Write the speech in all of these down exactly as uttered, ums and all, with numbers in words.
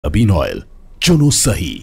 Soybean oil चुनो सही।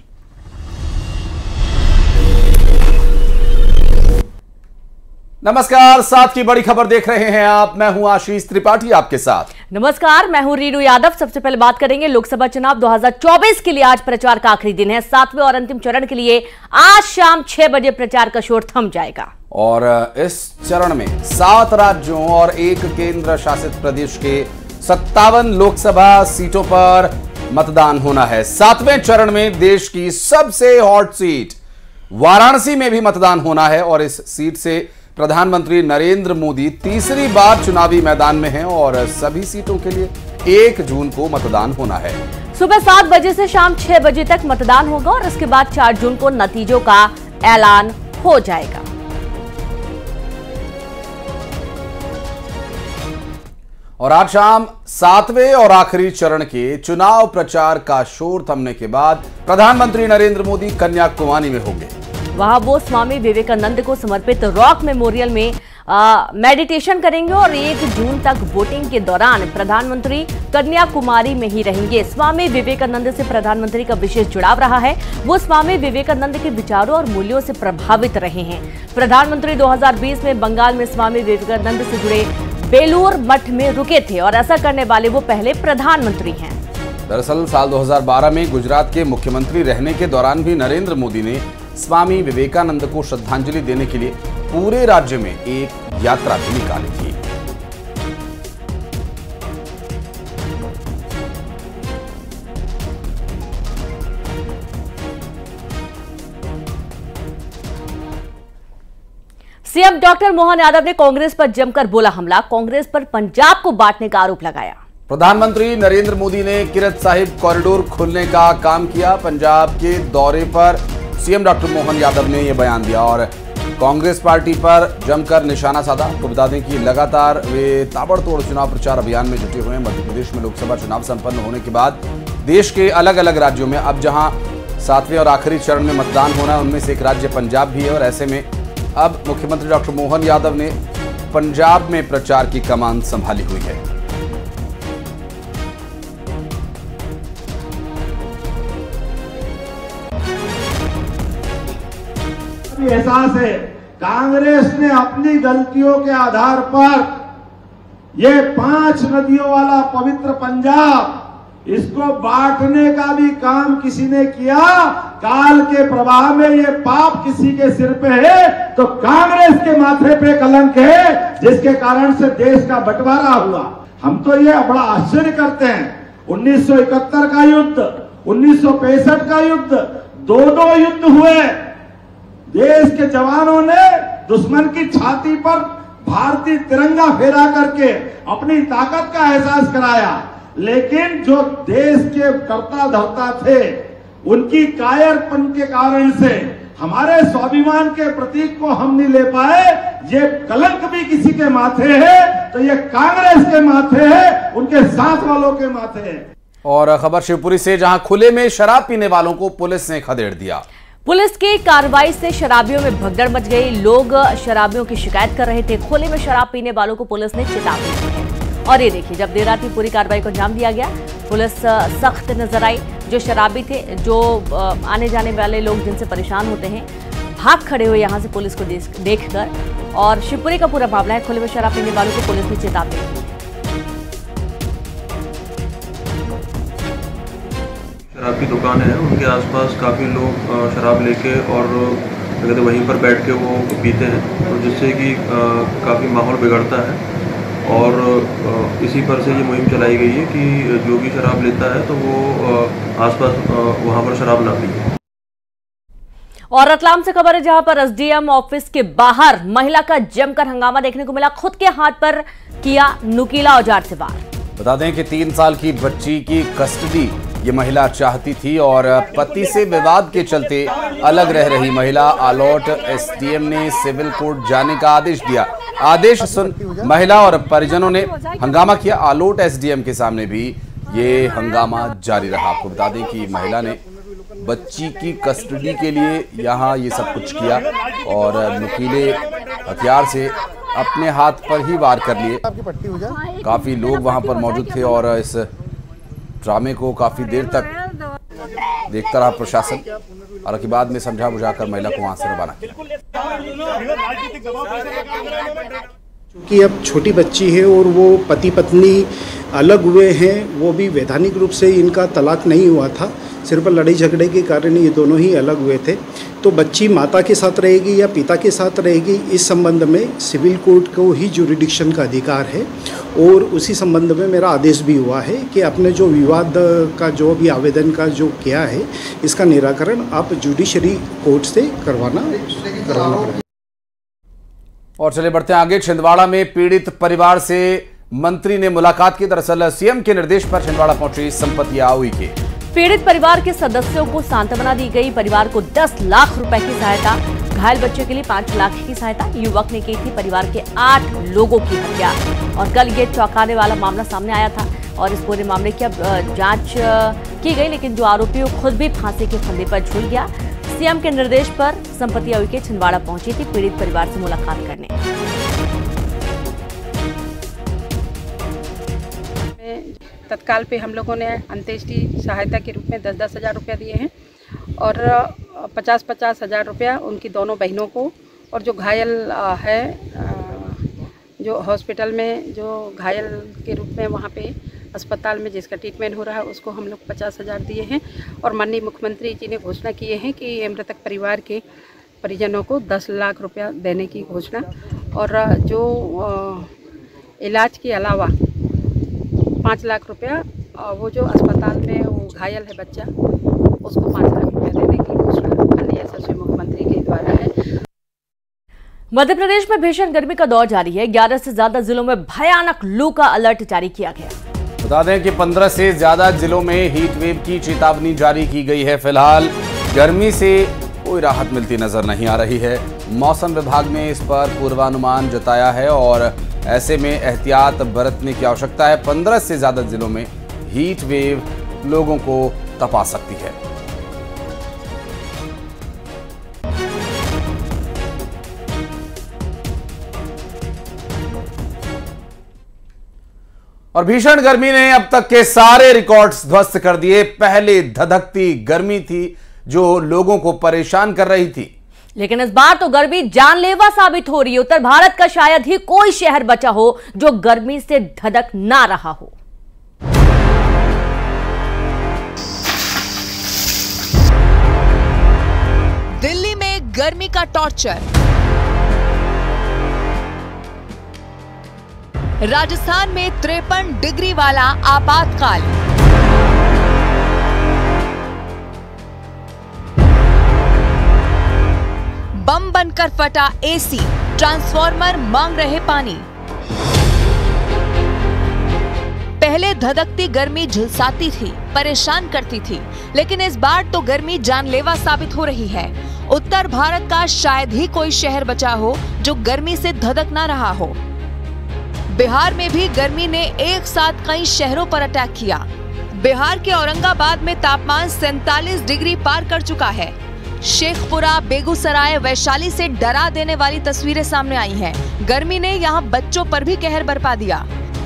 नमस्कार, साथ की बड़ी खबर देख रहे हैं आप। मैं हूं आशीष त्रिपाठी आपके साथ। नमस्कार, मैं हूं रीनू यादव। सबसे पहले बात करेंगे लोकसभा चुनाव दो हज़ार चौबीस के लिए। आज प्रचार का आखिरी दिन है। सातवें और अंतिम चरण के लिए आज शाम छह बजे प्रचार का शोर थम जाएगा। और इस चरण में सात राज्यों और एक केंद्र शासित प्रदेश के सत्तावन लोकसभा सीटों पर मतदान होना है। सातवें चरण में देश की सबसे हॉट सीट वाराणसी में भी मतदान होना है और इस सीट से प्रधानमंत्री नरेंद्र मोदी तीसरी बार चुनावी मैदान में हैं और सभी सीटों के लिए एक जून को मतदान होना है। सुबह सात बजे से शाम छह बजे तक मतदान होगा और इसके बाद चार जून को नतीजों का ऐलान हो जाएगा। और आज शाम सातवें और आखिरी चरण के चुनाव प्रचार का शोर थमने के बाद प्रधानमंत्री नरेंद्र मोदी कन्याकुमारी में होंगे। वहां वो स्वामी विवेकानंद को समर्पित रॉक मेमोरियल में आ, मेडिटेशन करेंगे और एक जून तक वोटिंग के दौरान प्रधानमंत्री कन्याकुमारी में ही रहेंगे। स्वामी विवेकानंद से प्रधानमंत्री का विशेष जुड़ाव रहा है। वो स्वामी विवेकानंद के विचारों और मूल्यों से प्रभावित रहे हैं। प्रधानमंत्री दो हज़ार बीस में बंगाल में स्वामी विवेकानंद से जुड़े बेलूर मठ में रुके थे और ऐसा करने वाले वो पहले प्रधानमंत्री हैं। दरअसल साल दो हज़ार बारह में गुजरात के मुख्यमंत्री रहने के दौरान भी नरेंद्र मोदी ने स्वामी विवेकानंद को श्रद्धांजलि देने के लिए पूरे राज्य में एक यात्रा भी निकाली थी। सीएम डॉक्टर मोहन यादव ने कांग्रेस पर जमकर बोला हमला। कांग्रेस पर पंजाब को बांटने का आरोप लगाया। प्रधानमंत्री नरेंद्र मोदी ने किरत साहिब कॉरिडोर खोलने का काम किया। पंजाब के दौरे पर सीएम डॉक्टर मोहन यादव ने यह बयान दिया और कांग्रेस पार्टी पर जमकर निशाना साधा। आपको बता दें कि लगातार वे ताबड़तोड़ चुनाव प्रचार अभियान में जुटे हुए हैं। मध्य प्रदेश में लोकसभा चुनाव संपन्न होने के बाद देश के अलग अलग राज्यों में अब जहां सातवें और आखिरी चरण में मतदान होना है, उनमें से एक राज्य पंजाब भी है और ऐसे में अब मुख्यमंत्री डॉक्टर मोहन यादव ने पंजाब में प्रचार की कमान संभाली हुई है। एहसास है कांग्रेस ने अपनी गलतियों के आधार पर ये पांच नदियों वाला पवित्र पंजाब, इसको बांटने का भी काम किसी ने किया। काल के प्रवाह में ये पाप किसी के सिर पे है तो कांग्रेस के माथे पे कलंक है, जिसके कारण से देश का बंटवारा हुआ। हम तो ये बड़ा आश्चर्य करते हैं, उन्नीस सौ इकहत्तर का युद्ध, उन्नीस सौ पैंसठ का युद्ध, दो दो युद्ध हुए। देश के जवानों ने दुश्मन की छाती पर भारतीय तिरंगा फेरा करके अपनी ताकत का एहसास कराया, लेकिन जो देश के कर्ता धर्ता थे उनकी कायरपन के कारण से हमारे स्वाभिमान के प्रतीक को हम नहीं ले पाए। ये कलंक भी किसी के माथे है तो ये कांग्रेस के माथे है, उनके साथ वालों के माथे है। और खबर शिवपुरी से, जहां खुले में शराब पीने वालों को पुलिस ने खदेड़ दिया। पुलिस की कार्रवाई से शराबियों में भगदड़ मच गई। लोग शराबियों की शिकायत कर रहे थे। खुले में शराब पीने वालों को पुलिस ने चेतावनी दी है। और ये देखिए, जब देर रात ही पूरी कार्रवाई को अंजाम दिया गया। पुलिस सख्त नजर आई। जो शराबी थे, जो आने जाने वाले लोग जिनसे परेशान होते हैं, भाग खड़े हुए यहां से पुलिस को देखकर। और शिवपुरी का पूरा मामला है। खुले में शराब पीने वालों को पुलिस ने चेतावनी दी। शराब की दुकान है, उनके आसपास काफ़ी लोग शराब लेके और कहते वहीं पर बैठ के वो पीते हैं, और जिससे कि काफ़ी माहौल बिगड़ता है। और इसी पर से ये मुहिम चलाई गई है कि जो भी शराब लेता है तो वो आसपास वहाँ पर शराब ना पिए। और रतलाम से खबर है, जहां पर एसडीएम ऑफिस के बाहर महिला का जमकर हंगामा देखने को मिला। खुद के हाथ पर किया नुकीला औजार से वार। बता दें कि तीन साल की बच्ची की कस्टडी ये महिला चाहती थी और पति से विवाद के चलते अलग रह रही महिला। आलोट एसडीएम ने सिविल कोर्ट जाने का आदेश दिया। आदेश सुन महिला और परिजनों ने हंगामा किया। आलोट एसडीएम के सामने भी ये हंगामा जारी रहा। आपको बता दें कि महिला ने बच्ची की कस्टडी के लिए यहाँ ये सब कुछ किया और नुकीले हथियार से अपने हाथ पर ही वार कर लिए। काफी लोग वहां पर मौजूद थे और इस ड्रामे को काफी देर तक देखता रहा प्रशासन और के बाद में समझा बुझाकर महिला को वहां से रवाना किया। क्योंकि अब छोटी बच्ची है और वो पति पत्नी अलग हुए हैं, वो भी वैधानिक रूप से इनका तलाक नहीं हुआ था, सिर्फ लड़ाई झगड़े के कारण ये दोनों ही अलग हुए थे। तो बच्ची माता के साथ रहेगी या पिता के साथ रहेगी, इस संबंध में सिविल कोर्ट को ही जुरिडिक्शन का अधिकार है और उसी संबंध में मेरा आदेश भी हुआ है कि अपने जो विवाद का जो भी आवेदन का जो किया है इसका निराकरण आप जुडिशरी कोर्ट से करवाना करवाना और चले बढ़ते हैं आगे। छिंदवाड़ा में पीड़ित परिवार से मंत्री ने मुलाकात की। दरअसल सीएम के निर्देश पर छिंदवाड़ा पहुंची संपत्ति आउई के पीड़ित परिवार के सदस्यों को सांत्वना दी गई। परिवार को दस लाख रुपए की सहायता, घायल बच्चे के लिए पांच लाख की सहायता। युवक ने की थी परिवार के आठ लोगों की हत्या और कल ये चौंकाने वाला मामला सामने आया था और इस पूरे मामले की अब जांच की गई, लेकिन जो आरोपी खुद भी फांसी के फंदे पर झूल गया। सीएम के निर्देश पर संपत्ति आयुक्त के छिंदवाड़ा पहुंची थी पीड़ित परिवार से मुलाकात करने। तत्काल पे हम लोगों ने अंत्येष्टि सहायता के रूप में दस दस हज़ार रुपया दिए हैं और पचास पचास हज़ार रुपया उनकी दोनों बहनों को, और जो घायल है जो हॉस्पिटल में जो घायल के रूप में वहाँ पे अस्पताल में जिसका ट्रीटमेंट हो रहा है उसको हम लोग पचास हज़ार दिए हैं। और माननीय मुख्यमंत्री जी ने घोषणा किए हैं कि मृतक परिवार के परिजनों को दस लाख रुपया देने की घोषणा, और जो इलाज के अलावा पाँच लाख रुपया वो जो अस्पताल में वो घायल है बच्चा उसको पाँच लाख रुपया देने की घोषणा माननीय यशस्वी मुख्यमंत्री के द्वारा है। मध्य प्रदेश में भीषण गर्मी का दौर जारी है। ग्यारह से ज्यादा जिलों में भयानक लू का अलर्ट जारी किया गया। बता दें कि पंद्रह से ज्यादा जिलों में हीट वेव की चेतावनी जारी की गई है। फिलहाल गर्मी से कोई राहत मिलती नजर नहीं आ रही है। मौसम विभाग ने इस पर पूर्वानुमान जताया है और ऐसे में एहतियात बरतने की आवश्यकता है। पंद्रह से ज्यादा जिलों में हीट वेव लोगों को तपा सकती है। और भीषण गर्मी ने अब तक के सारे रिकॉर्ड्स ध्वस्त कर दिए। पहले धधकती गर्मी थी जो लोगों को परेशान कर रही थी, लेकिन इस बार तो गर्मी जानलेवा साबित हो रही है। उत्तर भारत का शायद ही कोई शहर बचा हो जो गर्मी से धधक ना रहा हो। दिल्ली में गर्मी का टॉर्चर, राजस्थान में तिरपन डिग्री वाला आपातकाल, बम बनकर फटा एसी, ट्रांसफॉर्मर मांग रहे पानी। पहले धधकती गर्मी झुलसाती थी, परेशान करती थी, लेकिन इस बार तो गर्मी जानलेवा साबित हो रही है। उत्तर भारत का शायद ही कोई शहर बचा हो जो गर्मी से धधक ना रहा हो। बिहार में भी गर्मी ने एक साथ कई शहरों पर अटैक किया। बिहार के औरंगाबाद में तापमान सैंतालीस डिग्री पार कर चुका है। शेखपुरा, बेगूसराय, वैशाली से डरा देने वाली तस्वीरें सामने आई हैं। गर्मी ने यहां बच्चों पर भी कहर बरपा दिया।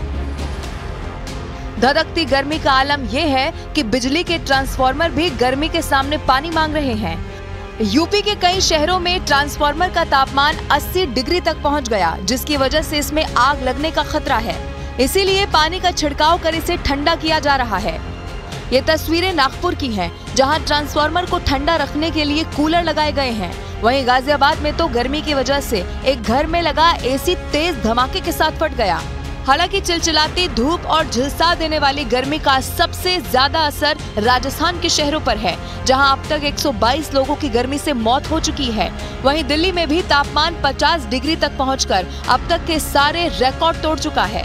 धधकती गर्मी का आलम यह है कि बिजली के ट्रांसफार्मर भी गर्मी के सामने पानी मांग रहे हैं। यूपी के कई शहरों में ट्रांसफार्मर का तापमान अस्सी डिग्री तक पहुंच गया, जिसकी वजह से इसमें आग लगने का खतरा है। इसीलिए पानी का छिड़काव कर इसे ठंडा किया जा रहा है। ये तस्वीरें नागपुर की हैं, जहां ट्रांसफार्मर को ठंडा रखने के लिए कूलर लगाए गए हैं। वहीं गाजियाबाद में तो गर्मी की वजह से एक घर में लगा एसी तेज धमाके के साथ फट गया। हालांकि चिलचिलाती धूप और झुलसा देने वाली गर्मी का सबसे ज्यादा असर राजस्थान के शहरों पर है, जहां अब तक एक सौ बाईस लोगों की गर्मी से मौत हो चुकी है। वहीं दिल्ली में भी तापमान पचास डिग्री तक पहुंचकर अब तक के सारे रिकॉर्ड तोड़ चुका है।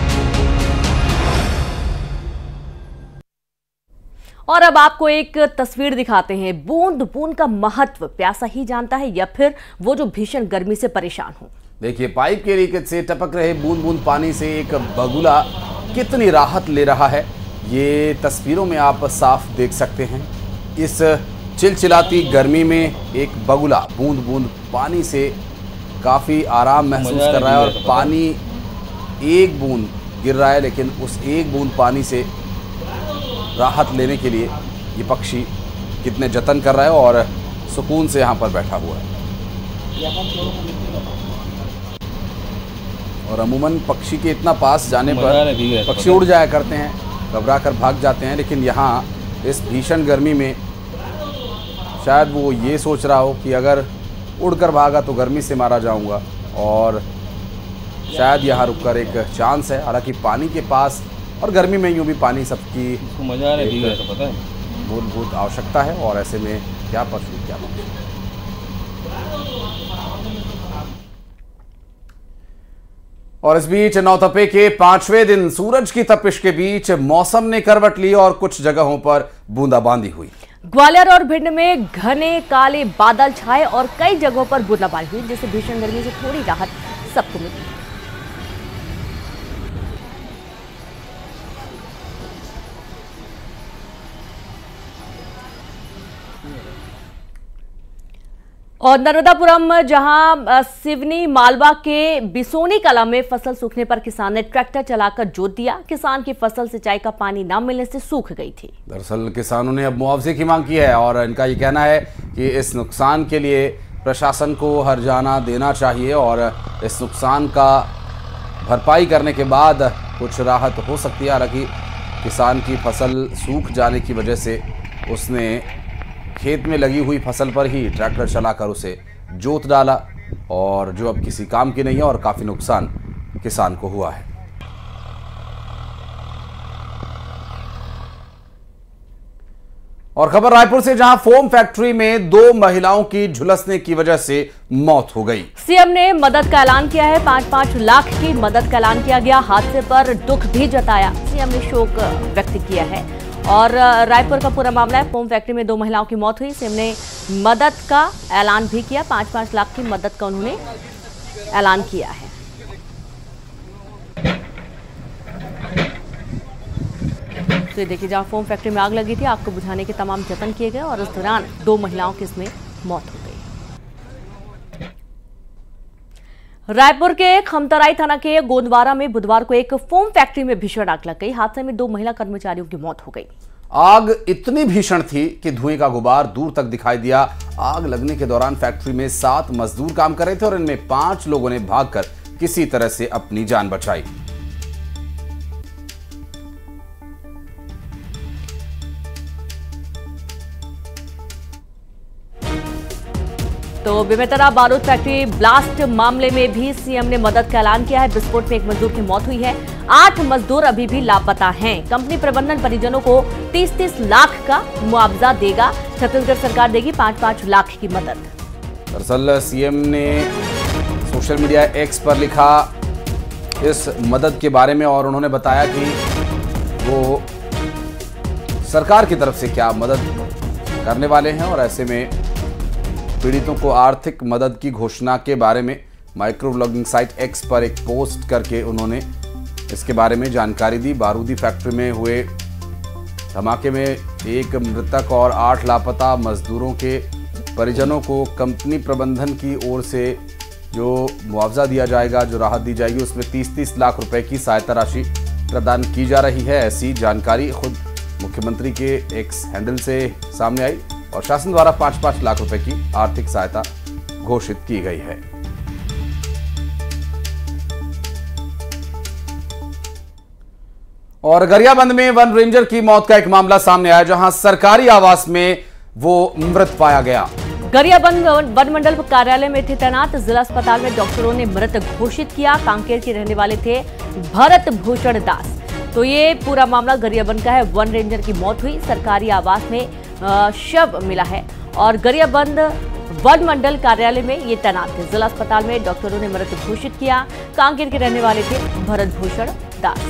और अब आपको एक तस्वीर दिखाते हैं। बूंद बूंद का महत्व प्यासा ही जानता है या फिर वो जो भीषण गर्मी से परेशान हो। देखिए, पाइप के लीकेज से टपक रहे बूंद बूंद पानी से एक बगुला कितनी राहत ले रहा है, ये तस्वीरों में आप साफ देख सकते हैं। इस चिलचिलाती गर्मी में एक बगुला बूंद बूंद पानी से काफ़ी आराम महसूस कर रहा है और पानी एक बूंद गिर रहा है, लेकिन उस एक बूंद पानी से राहत लेने के लिए ये पक्षी कितने जतन कर रहा है और सुकून से यहाँ पर बैठा हुआ है। और अमूमन पक्षी के इतना पास जाने पर पक्षी उड़ जाया करते हैं, घबरा कर भाग जाते हैं, लेकिन यहाँ इस भीषण गर्मी में शायद वो ये सोच रहा हो कि अगर उड़कर भागा तो गर्मी से मारा जाऊंगा, और शायद यहाँ रुककर एक चांस है। हालांकि पानी के पास और गर्मी में यूँ भी पानी सबकी मजा आ रहा है, पता है, मूलभूत आवश्यकता है, और ऐसे में क्या पशु क्या पक्षी। और इस बीच नौतपे के पांचवें दिन सूरज की तपिश के बीच मौसम ने करवट ली और कुछ जगहों पर बूंदाबांदी हुई। ग्वालियर और भिंड में घने काले बादल छाए और कई जगहों पर बूंदाबांदी हुई, जिससे भीषण गर्मी से थोड़ी राहत सबको मिली। और नर्मदापुरम जहां सिवनी मालवा के बिसोनी कला में फसल सूखने पर किसान ने ट्रैक्टर चलाकर जोत दिया। किसान की फसल सिंचाई का पानी न मिलने से सूख गई थी। दरअसल किसानों ने अब मुआवजे की मांग की है और इनका ये कहना है कि इस नुकसान के लिए प्रशासन को हर्जाना देना चाहिए और इस नुकसान का भरपाई करने के बाद कुछ राहत हो सकती है। हालांकि किसान की फसल सूख जाने की वजह से उसने खेत में लगी हुई फसल पर ही ट्रैक्टर चलाकर उसे जोत डाला, और जो अब किसी काम की नहीं है, और काफ़ी नुकसान किसान को हुआ है। और खबर रायपुर से, जहां फोम फैक्ट्री में दो महिलाओं की झुलसने की वजह से मौत हो गई। सीएम ने मदद का ऐलान किया है। पांच पांच लाख की मदद का ऐलान किया गया। हादसे पर दुख भी जताया। सीएम ने शोक व्यक्त किया है। और रायपुर का पूरा मामला है। फोम फैक्ट्री में दो महिलाओं की मौत हुई। सीएम ने मदद का ऐलान भी किया। पांच पांच लाख की मदद का उन्होंने ऐलान किया है। तो ये देखिए, जहां फोम फैक्ट्री में आग लगी थी, आग को बुझाने के तमाम जतन किए गए और इस दौरान दो महिलाओं की इसमें मौत हो गई। रायपुर के खमतराई थाना के गोंदवारा में बुधवार को एक फोम फैक्ट्री में भीषण आग लग गई। हादसे में दो महिला कर्मचारियों की मौत हो गई। आग इतनी भीषण थी कि धुएं का गुबार दूर तक दिखाई दिया। आग लगने के दौरान फैक्ट्री में सात मजदूर काम कर रहे थे और इनमें पांच लोगों ने भागकर किसी तरह से अपनी जान बचाई। तो बेमेतरा बारूद फैक्ट्री ब्लास्ट मामले में भी सीएम ने मदद का ऐलान किया है। विस्फोट में एक मजदूर की मौत हुई है। आठ मजदूर अभी भी लापता हैं। कंपनी प्रबंधन परिजनों को तीस तीस लाख का मुआवजा देगा। छत्तीसगढ़ सरकार देगी पांच पांच लाख की मदद। दरअसल सीएम ने सोशल मीडिया एक्स पर लिखा इस मदद के बारे में और उन्होंने बताया कि वो सरकार की तरफ से क्या मदद करने वाले हैं, और ऐसे में पीड़ितों को आर्थिक मदद की घोषणा के बारे में माइक्रो ब्लॉगिंग साइट एक्स पर एक पोस्ट करके उन्होंने इसके बारे में जानकारी दी। बारूदी फैक्ट्री में हुए धमाके में एक मृतक और आठ लापता मजदूरों के परिजनों को कंपनी प्रबंधन की ओर से जो मुआवजा दिया जाएगा, जो राहत दी जाएगी, उसमें तीस तीस लाख रुपए की सहायता राशि प्रदान की जा रही है। ऐसी जानकारी खुद मुख्यमंत्री के एक्स हैंडल से सामने आई और शासन द्वारा पांच पांच लाख रुपए की आर्थिक सहायता घोषित की गई है। और गरियाबंद में वन रेंजर की मौत का एक मामला सामने आया, जहां सरकारी आवास में वो मृत पाया गया। गरियाबंद वन मंडल कार्यालय में थे तैनात। जिला अस्पताल में डॉक्टरों ने मृत घोषित किया। कांकेर के रहने वाले थे भरत भूषण दास। तो ये पूरा मामला गरियाबंद का है। वन रेंजर की मौत हुई। सरकारी आवास में शव मिला है और गरियाबंद वन मंडल कार्यालय में ये तैनात थे। जिला अस्पताल में डॉक्टरों ने मृत घोषित किया। कांकेर के रहने वाले थे भरत भूषण दास।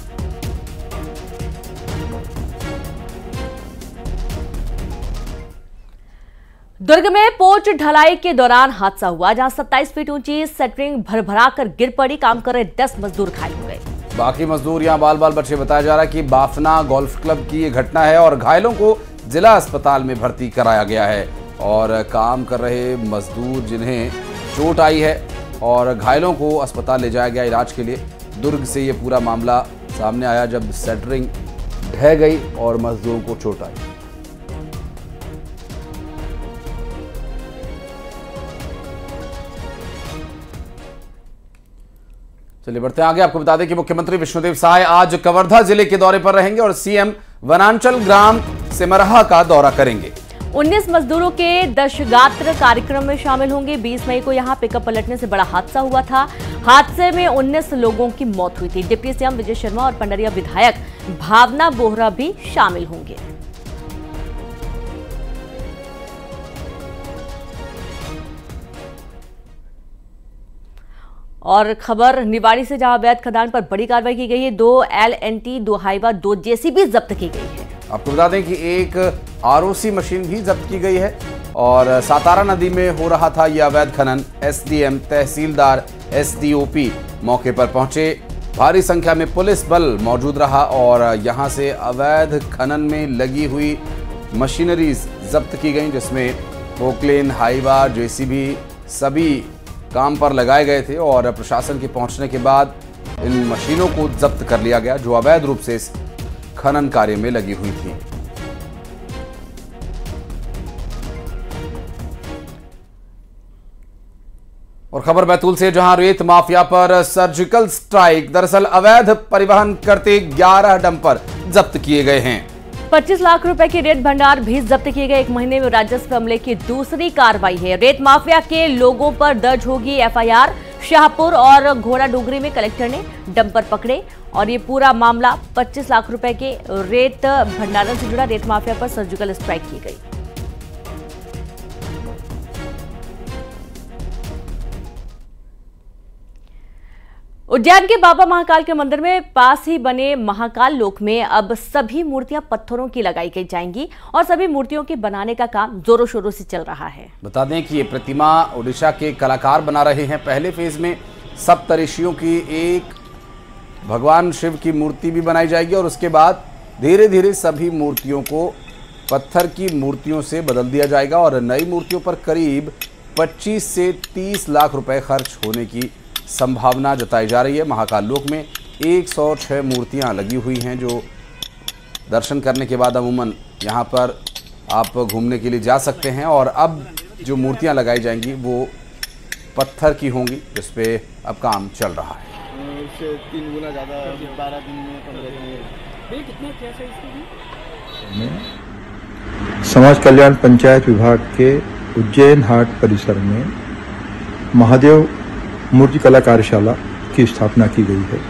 दुर्ग में पोच ढलाई के दौरान हादसा हुआ, जहां सत्ताईस फीट ऊंची सेटरिंग भरभरा कर गिर पड़ी। काम कर रहे दस मजदूर घायल हो गए। बाकी मजदूर यहां बाल बाल बचे। बताया जा रहा है कि बाफना गोल्फ क्लब की ये घटना है और घायलों को जिला अस्पताल में भर्ती कराया गया है। और काम कर रहे मजदूर जिन्हें चोट आई है और घायलों को अस्पताल ले जाया गया इलाज के लिए। दुर्ग से ये पूरा मामला सामने आया जब सेटरिंग ढह गई और मजदूरों को चोट आई। चलिए बढ़ते हैं आगे। आपको बता दें कि मुख्यमंत्री विष्णुदेव साय आज कवर्धा जिले के दौरे पर रहेंगे और सीएम वनांचल ग्राम सिमरहा का दौरा करेंगे। उन्नीस मजदूरों के दशगात्र कार्यक्रम में शामिल होंगे। बीस मई को यहां पिकअप पलटने से बड़ा हादसा हुआ था। हादसे में उन्नीस लोगों की मौत हुई थी। डिप्टी सीएम विजय शर्मा और पंडरिया विधायक भावना बोहरा भी शामिल होंगे। और खबर निवाड़ी से, जहां अवैध खदान पर बड़ी कार्रवाई की गई है। दो एल एन टी, दो हाइवा, दो जेसीबी जब्त की गई है। आपको बता दें कि एक आरओसी मशीन भी जब्त की गई है और सातारा नदी में हो रहा था यह अवैध खनन। एसडीएम, तहसीलदार, एसडीओपी मौके पर पहुंचे। भारी संख्या में पुलिस बल मौजूद रहा और यहां से अवैध खनन में लगी हुई मशीनरीज जब्त की गई, जिसमें पोकलेन, हाइवा, जेसीबी सभी काम पर लगाए गए थे और प्रशासन के पहुंचने के बाद इन मशीनों को जब्त कर लिया गया, जो अवैध रूप से इस खनन कार्य में लगी हुई थी। और खबर बैतूल से, जहां रेत माफिया पर सर्जिकल स्ट्राइक। दरअसल अवैध परिवहन करते ग्यारह डंपर जब्त किए गए हैं। पच्चीस लाख रुपए के रेत भंडार भी जब्त किए गए। एक महीने में राजस्व अमले की दूसरी कार्रवाई है। रेत माफिया के लोगों पर दर्ज होगी एफआईआर। शाहपुर और घोड़ा डोगरी में कलेक्टर ने डंपर पकड़े और ये पूरा मामला पच्चीस लाख रुपए के रेत भंडारण से जुड़ा। रेत माफिया पर सर्जिकल स्ट्राइक की गई। उज्जैन के बाबा महाकाल के मंदिर में पास ही बने महाकाल लोक में अब सभी मूर्तियां पत्थरों की लगाई गई जाएंगी और सभी मूर्तियों के बनाने का काम जोरों शोरों से चल रहा है। बता दें कि ये प्रतिमा ओडिशा के कलाकार बना रहे हैं। पहले फेज में सप्तऋषियों की एक भगवान शिव की मूर्ति भी बनाई जाएगी और उसके बाद धीरे धीरे सभी मूर्तियों को पत्थर की मूर्तियों से बदल दिया जाएगा और नई मूर्तियों पर करीब पच्चीस से तीस लाख रुपए खर्च होने की संभावना जताई जा रही है। महाकाल लोक में एक सौ छह मूर्तियां लगी हुई हैं, जो दर्शन करने के बाद अमूमन यहां पर आप घूमने के लिए जा सकते हैं। और अब जो मूर्तियां लगाई जाएंगी वो पत्थर की होंगी, जिस पे अब काम चल रहा है। उससे तीन गुना ज़्यादा बारह दिन में पंद्रह दिन में समाज कल्याण पंचायत विभाग के उज्जैन हाट परिसर में महादेव मूर्ति कला कार्यशाला की स्थापना की गई है।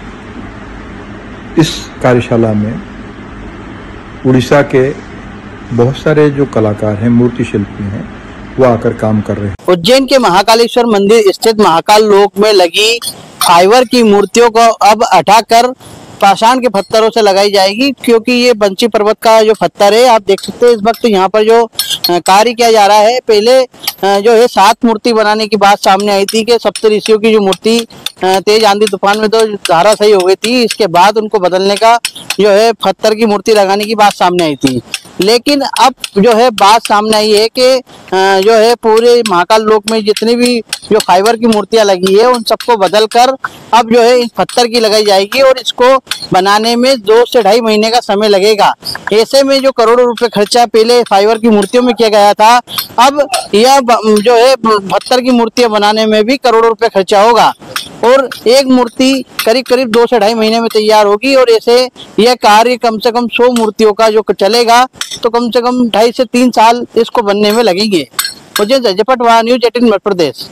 इस कार्यशाला में उड़ीसा के बहुत सारे जो कलाकार हैं, मूर्ति शिल्पी हैं, वो आकर काम कर रहे हैं। उज्जैन के महाकालेश्वर मंदिर स्थित महाकाल लोक में लगी फाइबर की मूर्तियों को अब हटाकर पाषाण के पत्थरों से लगाई जाएगी, क्योंकि ये बंसी पर्वत का जो पत्थर है, आप देख सकते हैं इस वक्त यहाँ पर जो कार्य किया जा रहा है। पहले जो है सात मूर्ति बनाने की बात सामने आई थी कि सप्तऋषियों की जो मूर्ति तेज आंधी तूफान में तो धारा सही हो गई थी, इसके बाद उनको बदलने का जो है पत्थर की मूर्ति लगाने की बात सामने आई थी। लेकिन अब जो है बात सामने आई है कि जो है पूरे महाकाल लोक में जितनी भी जो फाइबर की मूर्तियां लगी है उन सबको बदलकर अब जो है इस पत्थर की लगाई जाएगी और इसको बनाने में दो से ढाई महीने का समय लगेगा। ऐसे में जो करोड़ों रुपए खर्चा पहले फाइबर की मूर्तियों में किया गया था, अब यह जो है पत्थर की मूर्तियां बनाने में भी करोड़ों रुपए खर्चा होगा और एक मूर्ति करीब करीब दो से ढाई महीने में तैयार होगी। और ऐसे यह कार्य कम से कम सौ मूर्तियों का जो चलेगा तो कम से कम ढाई से तीन साल इसको बनने में लगेंगे। उज्जैन से जयपटवा, न्यूज एटीन मध्य प्रदेश।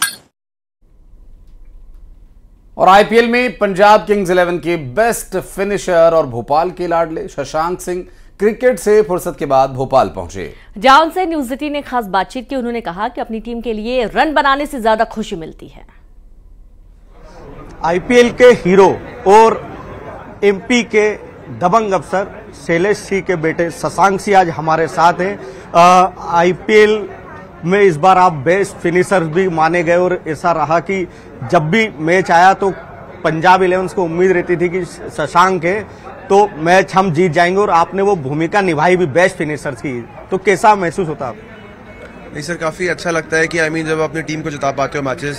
और आईपीएल में पंजाब किंग्स इलेवन के बेस्ट फिनिशर और भोपाल के लाडले शशांक सिंह क्रिकेट से फुर्सत के बाद भोपाल पहुंचे। जहां उनसे न्यूज एटीन ने खास बातचीत की। उन्होंने कहा कि अपनी टीम के लिए रन बनाने से ज्यादा खुशी मिलती है। आईपीएल के हीरो और एमपी के दबंग अफसर शैलेश सिंह के बेटे शशांक सिंह आज हमारे साथ हैं। आईपीएल में इस बार आप बेस्ट फिनिशर भी माने गए और ऐसा रहा कि जब भी मैच आया तो पंजाब इलेवेंस को उम्मीद रहती थी कि शशांक है तो मैच हम जीत जाएंगे और आपने वो भूमिका निभाई भी बेस्ट फिनिशर की, तो कैसा महसूस होता है? नहीं सर, काफ़ी अच्छा लगता है कि आई मीन जब अपनी टीम को जिता पाते हो मैचेस,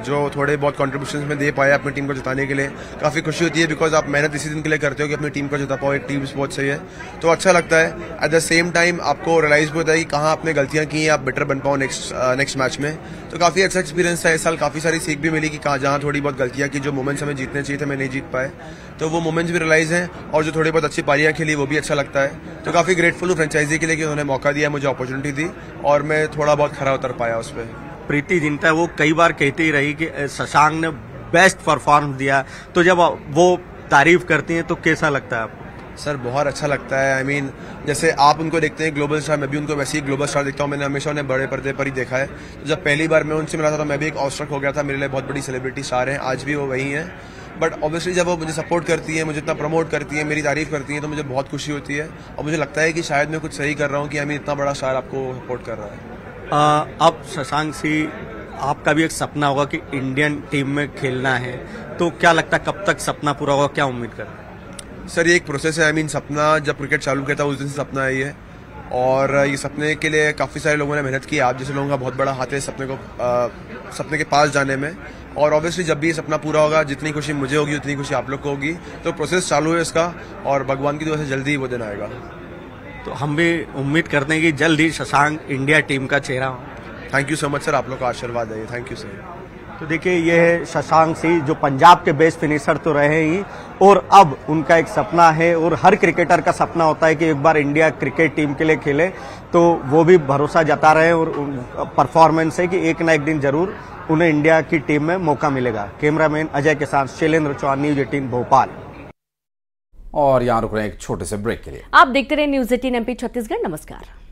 जो थोड़े बहुत कॉन्ट्रीब्यूशन में दे पाए अपनी टीम को जिताने के लिए, काफ़ी खुशी होती है बिकॉज आप मेहनत इसी दिन के लिए करते हो कि अपनी टीम को जिता पाओ, एक टीम बहुत सही है तो अच्छा लगता है। एट द सेम टाइम आपको रियलाइज भी होता है कि कहाँ आपने गलतियाँ की हैं, आप बेटर बन पाओ नेक्स्ट नेक्स्ट मैच में। तो काफ़ी अच्छा एक्सपीरियंस था इस साल, काफ़ी सारी सीख भी मिली कि कहाँ जहाँ थोड़ी बहुत गलतियाँ की, जो मोमेंट्स हमें जीतने चाहिए थे मैं नहीं जीत पाए, तो वो मोमेंट्स भी रियलाइज हैं। और जो थोड़ी बहुत अच्छी पारियाँ खेली वो भी अच्छा लगता है। तो काफ़ी ग्रेटफुल हूँ फ्रेंचाइजी के लिए कि उन्होंने मौका दिया, मुझे अपॉर्चुनिटी दी और मैं थोड़ा बहुत खरा उतर पाया उस पर। प्रीति जिंटा वो कई बार कहती ही रही कि शशांक ने बेस्ट परफॉर्म दिया, तो जब वो तारीफ करती हैं तो कैसा लगता है आपको? सर बहुत अच्छा लगता है। आई I मीन mean, जैसे आप उनको देखते हैं ग्लोबल स्टार, मैं भी उनको वैसे ही ग्लोबल स्टार देखता हूँ। मैंने हमेशा उन्हें बड़े पर्दे पर ही देखा है। तो जब पहली बार मैं उनसे मिला था तो मैं भी एक ऑस्ट्रक हो गया था। मेरे लिए बहुत बड़ी सेलिब्रिटी स्टार हैं, आज भी वो वही हैं। बट ऑब्वियसली जब वो मुझे सपोर्ट करती है, मुझे इतना प्रमोट करती है, मेरी तारीफ करती है, तो मुझे बहुत खुशी होती है और मुझे लगता है कि शायद मैं कुछ सही कर रहा हूँ कि आई मीन इतना बड़ा स्टार आपको सपोर्ट कर रहा है। आ, अब शशांक सिंह आपका भी एक सपना होगा कि इंडियन टीम में खेलना है, तो क्या लगता है कब तक सपना पूरा होगा, क्या उम्मीद कर? सर ये एक प्रोसेस है। आई मीन सपना जब क्रिकेट चालू किया था उस दिन से सपना है ये, और ये सपने के लिए काफ़ी सारे लोगों ने मेहनत की। आप जैसे लोगों का बहुत बड़ा हाथ है सपने को आ, सपने के पास जाने में। और ऑब्वियसली जब भी ये सपना पूरा होगा, जितनी खुशी मुझे होगी उतनी खुशी आप लोग को होगी। तो प्रोसेस चालू है इसका और भगवान की दुआ से जल्दी ही वो दिन आएगा। तो हम भी उम्मीद करते हैं कि जल्द ही शशांक इंडिया टीम का चेहरा हो। Thank you so much sir, आप लोग का आशीर्वाद है। Thank you sir. तो देखिए ये है शशांक सिंह जो पंजाब के बेस्ट फिनिशर तो रहे ही, और अब उनका एक सपना है और हर क्रिकेटर का सपना होता है कि एक बार इंडिया क्रिकेट टीम के लिए खेले। तो वो भी भरोसा जता रहे हैं और परफॉर्मेंस है कि एक ना एक दिन जरूर उन्हें इंडिया की टीम में मौका मिलेगा। कैमरामैन अजय के साथ शैलेंद्र चौहान, न्यूज एटीन भोपाल। और यहाँ रुक रहे हैं एक छोटे से ब्रेक के लिए। आप देखते रहे न्यूज एटीन एमपी छत्तीसगढ़। नमस्कार।